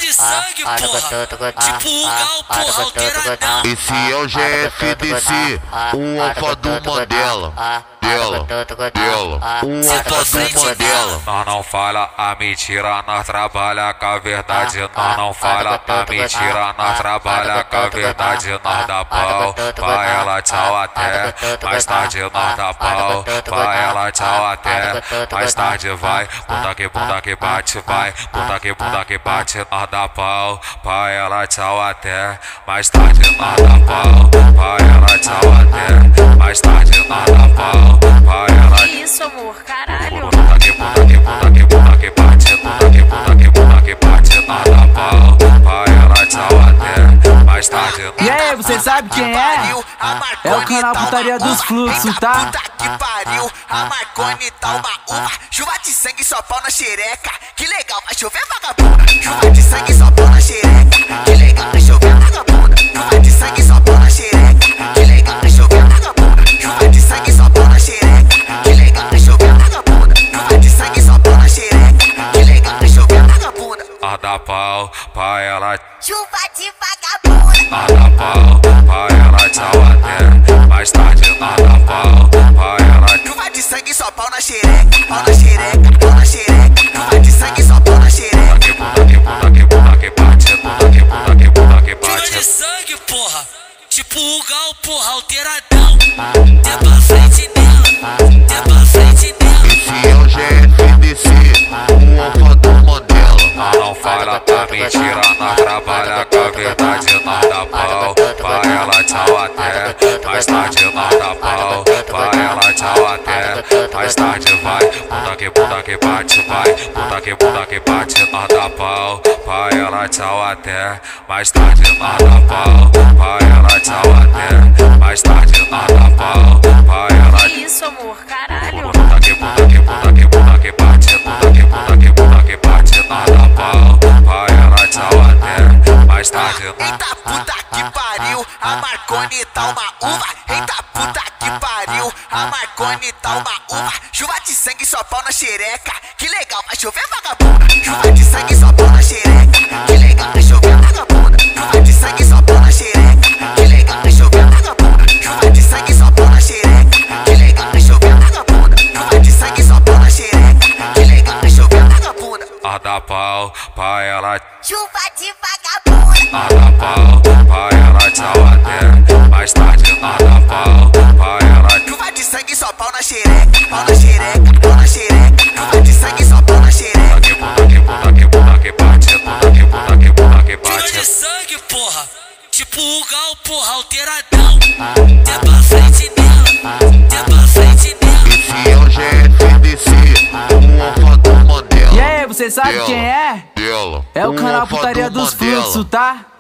de sangue, porra. Tipo o Gal, porra, alteradão. Esse é o GFDC, o alfa do Mandela. O alfa do Mandela. Nós não fala a mentira, nós trabalha com a verdade. Nós não fala a mentira, nós trabalha com a verdade. Nós dá pau pra ela, tchau até. Mais tarde nós dá pau pra ela, tchau até. Mais tarde vai, bunda que bate, vai. Bunda que bate, nós dá pau pra ela, tchau até. Mais tarde nós dá pau pra ela, tchau até. Mais tarde nós dá pau pra ela. Que isso, amor? Caralho. Bunda que bate, bunda que bate, nós dá pau pra ela, tchau até. Mais tarde. E aí, você sabe quem é? É o canal Putaria dos Fluxos, tá? Puta que pariu, a Marconi tá uma uva. Chuva de sangue, só pau na xereca. Que legal, vai chover vagabunda. Chuva de sangue, só pau na xereca. Que legal, vai chover vagabunda. Chuva de sangue, só pau na xereca. Que legal, vai chover vagabunda. Chuva de sangue, só pau na xereca. Que legal, vai chover vagabunda. Chuva de sangue, só pau na xereca. Que legal, vai chover vagabunda. Nós dá pau pra ela. Chuva de vagabunda. Nós dá pau pra ela, tchau até. Mais tarde nós dá pau pra ela. Chuva de sangue, só pau na xereca. Pau na xereca, pau na xereca. Chuva de sangue, só pau na xereca. Bunda que bate, bunda que Chuva bate. de sangue, porra. Tipo o Gal, porra, alteradão. Dê pra frente nela, dê pra frente nela. Esse é o GFDC, o alfa do Mandela. Nós não fala a mentira, nós trabalha com a verdade. Nós dá pau pra ela, tchau até. Mais tarde nós dá pau pra ela, tchau até. Mais tarde vai, bunda que bate, vai. Bunda que bate, nós dá pau pra ela, tchau até. Mais tarde nós dá pau pra ela, tchau até. Mais tarde nós dá pau pra ela. Que isso, amor? Caralho. Bunda que bate, bunda que bate, nós dá pau pra ela, tchau até. Mais tarde. Eita puta que pariu, a Marconi tá uma uva. Eita puta que pariu, a Marconi tá uma uva. Chuva de sangue, só pau na xereca. Que legal, vai chover vagabunda. Chuva de sangue, só pau na xereca. Que legal, vai chover vagabunda. Chuva de sangue, só pau na xereca. Que legal, vai chover vagabunda. Chuva de sangue, só pau na xereca. Que legal, vai chover vagabunda. Chuva de sangue, só pau na xereca. Que legal, vai chover vagabunda. Nós dá pau pra ela. Chuva de vagabunda. Nós dá pau pra ela, tchau até. Mais tarde nós dá pau pra ela. Chuva de sangue, só pau na xereca. Pau na xereca, pau na xereca. Chuva de sangue, só pau na xereca. Bunda que bate, bunda que Chuva bate. de sangue, porra. Tipo o Gal, porra, alteradão. Dê pra frente nela, dê pra frente nela. Esse é o GFDC, o alfa do Mandela. E aí, você sabe quem é? Dela. É o canal alfa Putaria do dos Mandela. Fluxos, tá?